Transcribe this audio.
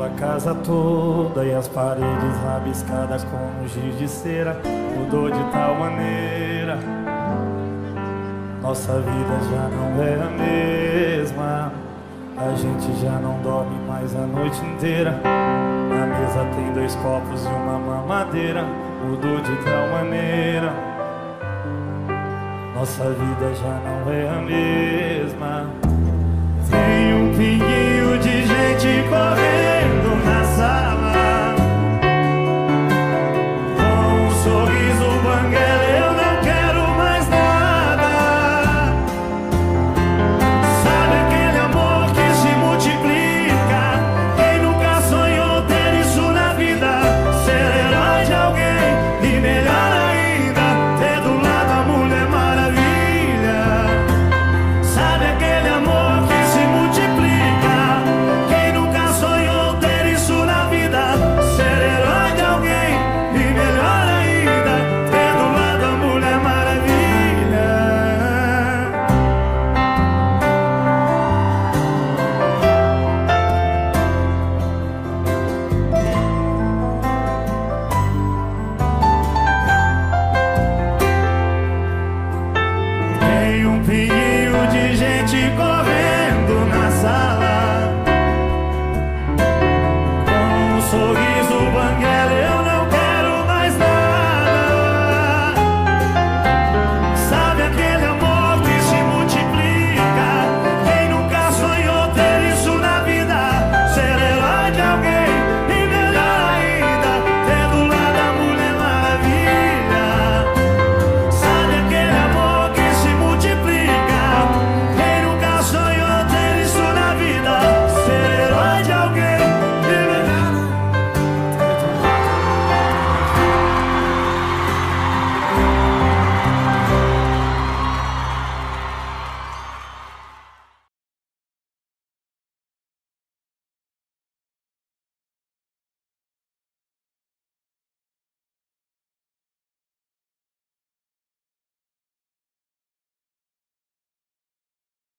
a casa toda e as paredes rabiscadas com giz de cera. Mudou de tal maneira, nossa vida já não é a mesma. A gente já não dorme mais a noite inteira. Na mesa tem 2 copos e uma mamadeira. Mudou de tal maneira, nossa vida já não é a mesma. Tem um pinguinho de gente correndo na sala, com um sorriso banguela, eu não quero mais nada. Sabe aquele amor que se multiplica? Quem nunca sonhou ter isso na vida? Ser herói de alguém e melhor ainda, ter do lado a Mulher Maravilha. Sabe aquele amor que se multiplica? Quem nunca sonhou ter isso na vida? Ser herói de alguém e melhor ainda, ter do lado a Mulher Maravilha. Tem um pinguinho de gente